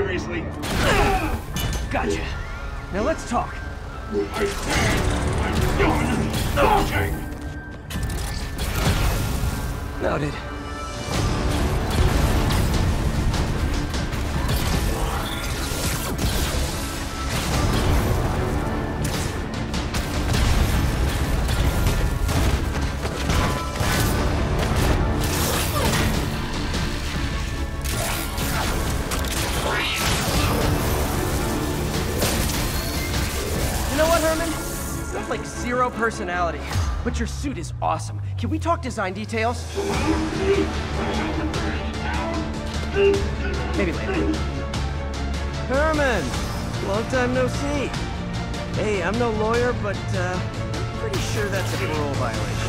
seriously? Gotcha. Now let's talk. I said I'm done talking! Noted. You know what, Herman? You have like zero personality, but your suit is awesome. Can we talk design details? Maybe later. Herman! Long time no see. Hey, I'm no lawyer, but I'm pretty sure that's a parole violation.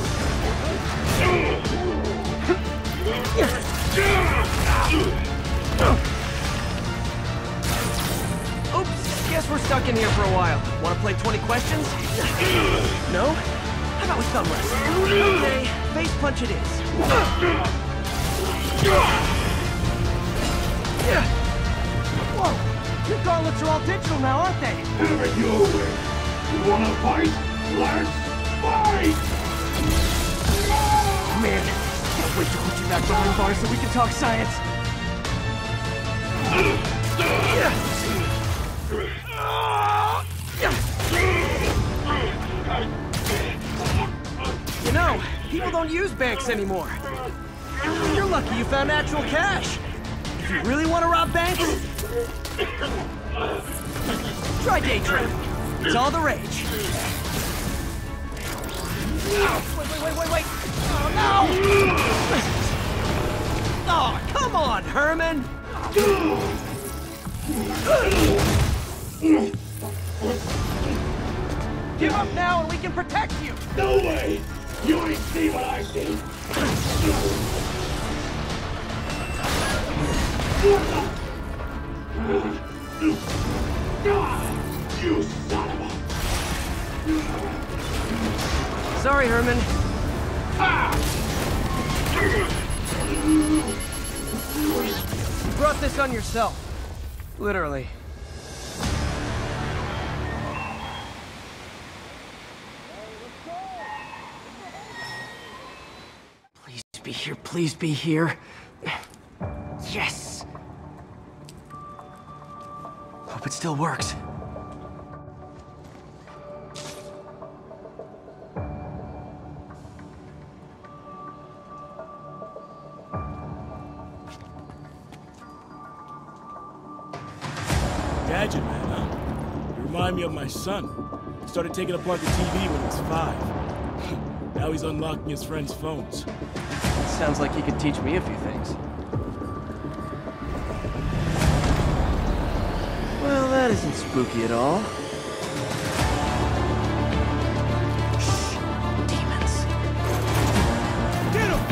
Oops, guess we're stuck in here for a while. Wanna play 20 questions? No? How about we thumb wrestle? Okay, face punch it is. Whoa! Your gauntlets are all digital now, aren't they? Have it your way. You wanna fight? Let's fight! Man, can't wait to put you back behind bars so we can talk science. You know, people don't use banks anymore. You're lucky you found actual cash. If you really want to rob banks, try day trading. It's all the rage. Wait. Oh, no! Oh, come on, Herman! Give up now and we can protect you! No way! You ain't see what I see! You son of a... Sorry, Herman. You brought this on yourself. Literally. Please be here, please be here. Yes! Hope it still works. Gadget man, huh? You remind me of my son. Started taking apart the TV when he was 5. Now he's unlocking his friends' phones. Sounds like he could teach me a few things. Well, that isn't spooky at all. Shh! Demons. Get him!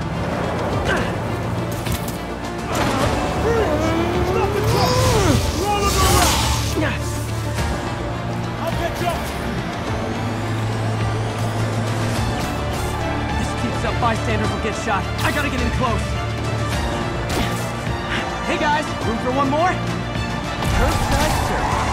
Bystanders will get shot. I gotta get in close. Hey guys, room for one more? Curbside service.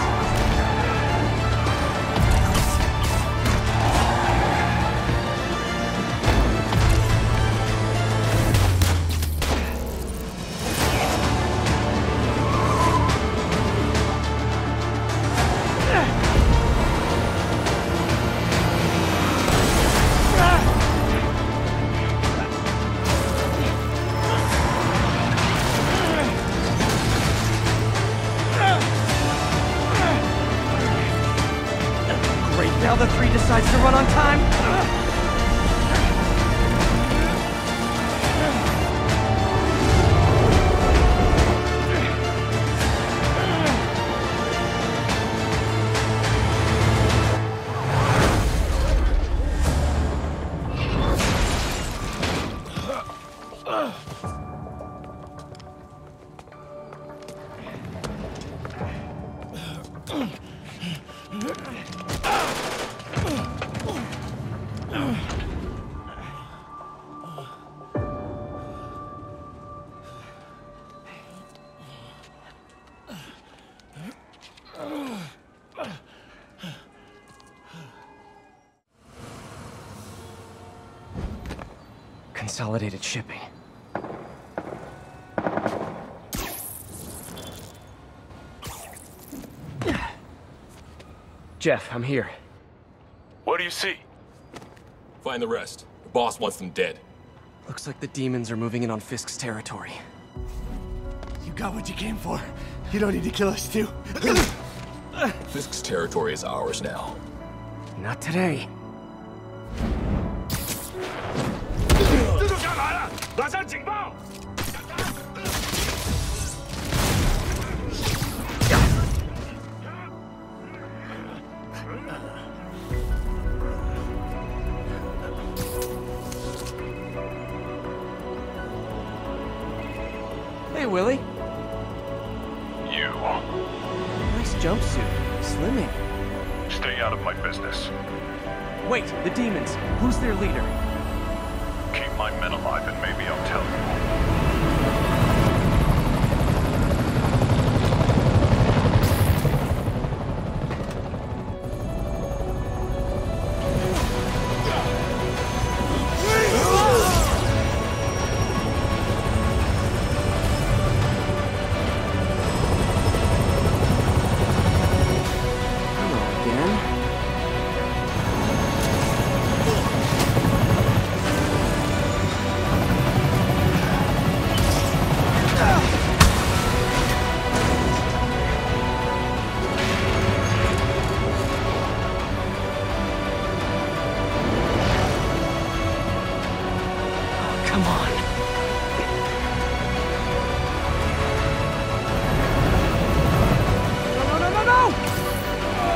Now the 3 decides to run on time. Consolidated shipping. Jeff, I'm here. What do you see? Find the rest. The boss wants them dead. Looks like the demons are moving in on Fisk's territory. You got what you came for. You don't need to kill us too. Fisk's territory is ours now. Not today. 蜘蛛侠来了，马上警报！ Hey, Willie. You Nice jumpsuit. Slimming. stay out of my business. Wait, the demons. Who's their leader? Keep my men alive and maybe I'll tell you. Hello again. Oh, come on. No, no, no, no, no!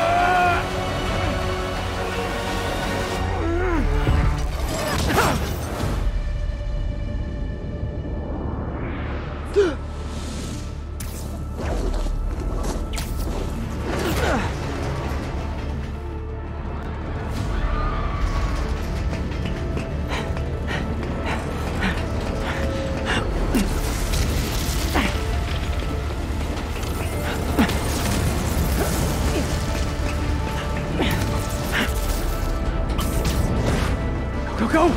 Go, go!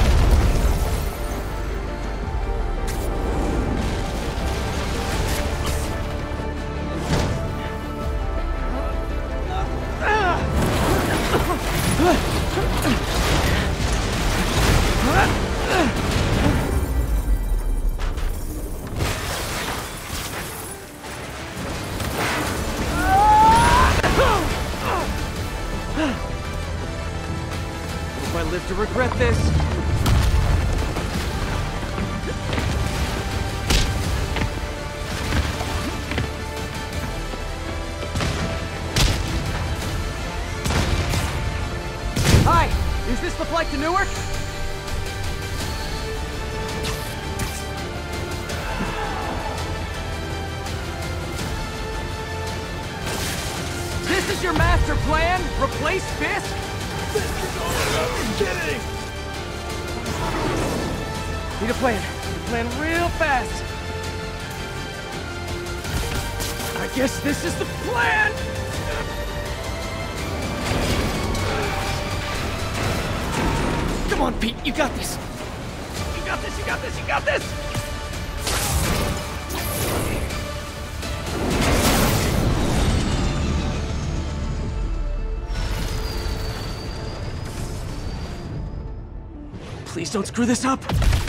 Hope I live to regret this. Hi, is this the flight to Newark? This is your master plan? Replace Fisk? Kidding! Need a plan. Need a plan real fast. I guess this is the plan! Come on, Pete, you got this! You got this, you got this, you got this! Please don't screw this up!